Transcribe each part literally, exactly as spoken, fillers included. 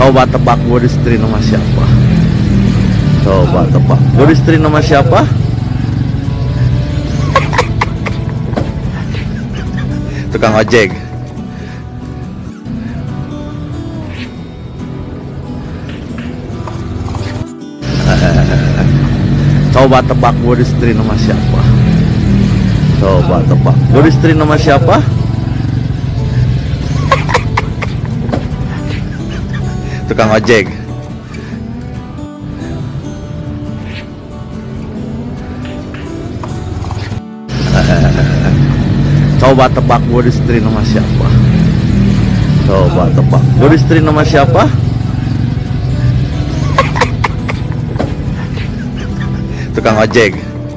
Coba tebak gue istri nama siapa? Coba tebak gue istri nama siapa? Tukang ojek. Coba tebak gue istri nama siapa? Coba tebak gue istri nama siapa? Tukang ojek. Coba tebak gue istri nama siapa? Coba tebak gue istri nama siapa? Tukang ojek.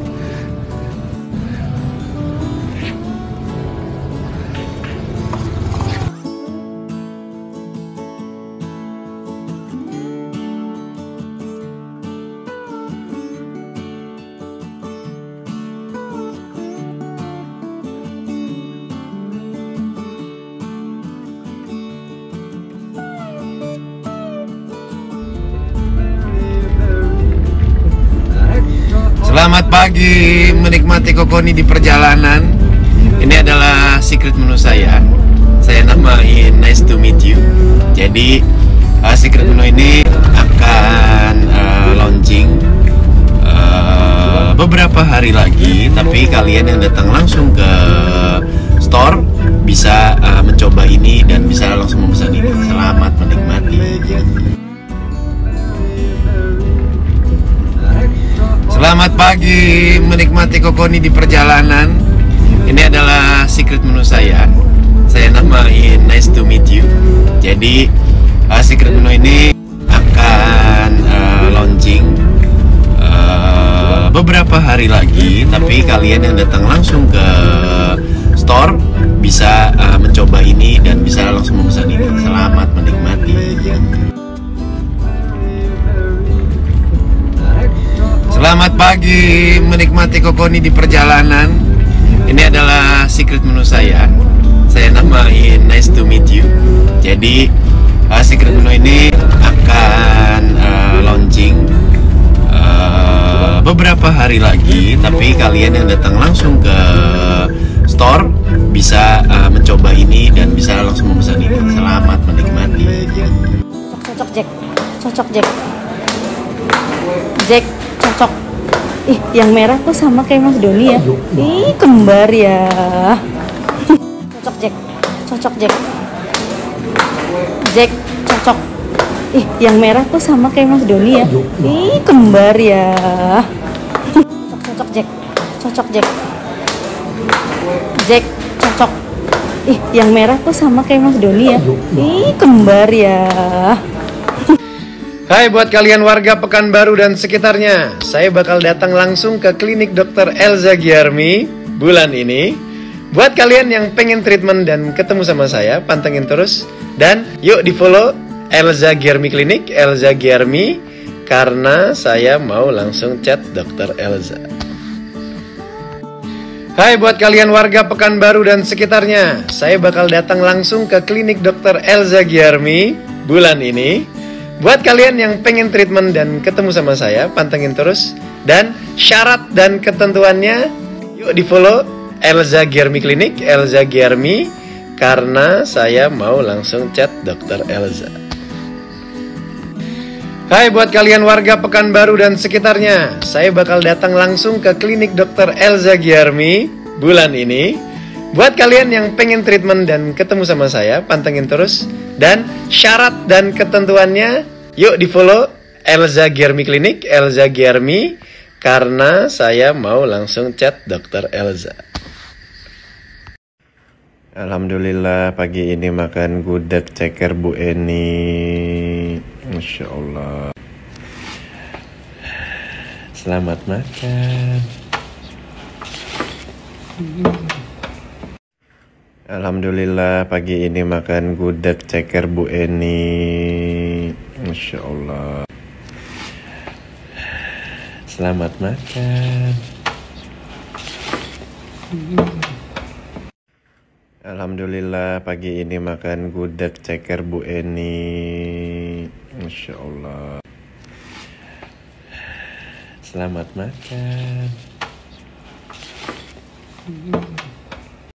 Selamat pagi, menikmati kokoni di perjalanan. Ini adalah secret menu saya. Saya namain nice to meet you. Jadi uh, secret menu ini akan uh, launching uh, beberapa hari lagi. Tapi kalian yang datang langsung ke store bisa uh, mencoba ini dan bisa langsung memesan ini. Selamat menikmati. Selamat pagi, menikmati kokoni di perjalanan. Ini adalah secret menu saya. Saya namain nice to meet you. Jadi uh, secret menu ini akan uh, launching uh, beberapa hari lagi. Tapi kalian yang datang langsung ke store bisa uh, mencoba ini dan bisa langsung memesan ini. Selamat menikmati. Selamat pagi, menikmati kokoni di perjalanan. Ini adalah secret menu saya. Saya namain nice to meet you. Jadi uh, secret menu ini akan uh, launching uh, beberapa hari lagi. Tapi kalian yang datang langsung ke store bisa uh, mencoba ini dan bisa langsung memesan ini. Selamat menikmati. Cocok Jack, cocok Jack, Jack. Cocok. Ih, yang merah kok sama kayak Mas Doni ya? Ih, kembar ya. Cocok Jack, cocok Jack, Jack. Cocok. Ih, yang merah kok sama kayak Mas Doni ya? Ih, kembar ya. Cocok, cocok Jack, cocok Jack, Jack. Cocok. Ih, yang merah kok sama kayak Mas Doni ya? Ih, kembar ya. Hai buat kalian warga Pekanbaru dan sekitarnya, saya bakal datang langsung ke klinik dokter Elza Gyarmi bulan ini. Buat kalian yang pengen treatment dan ketemu sama saya, pantengin terus. Dan yuk di follow Elza Gyarmi Klinik, Elza Gyarmi, karena saya mau langsung chat dokter Elza. Hai buat kalian warga Pekanbaru dan sekitarnya, saya bakal datang langsung ke klinik dokter Elza Gyarmi bulan ini. Buat kalian yang pengen treatment dan ketemu sama saya, pantengin terus. Dan syarat dan ketentuannya, yuk di follow Elza Gyarmi Klinik, Elza Gyarmi, karena saya mau langsung chat dokter Elza. Hai buat kalian warga Pekanbaru dan sekitarnya, saya bakal datang langsung ke klinik dokter Elza Gyarmi bulan ini. Buat kalian yang pengen treatment dan ketemu sama saya, pantengin terus. Dan syarat dan ketentuannya, yuk di follow Elza Gyarmi Klinik, Elza Gyarmi, karena saya mau langsung chat dokter Elza. Alhamdulillah pagi ini makan gudeg ceker Bu Eni. Masya Allah. Selamat makan. Alhamdulillah pagi ini makan gudeg ceker Bu Eni. Masya Allah. Selamat makan. Alhamdulillah pagi ini makan gudeg ceker Bu Eni. Masya Allah. Selamat makan.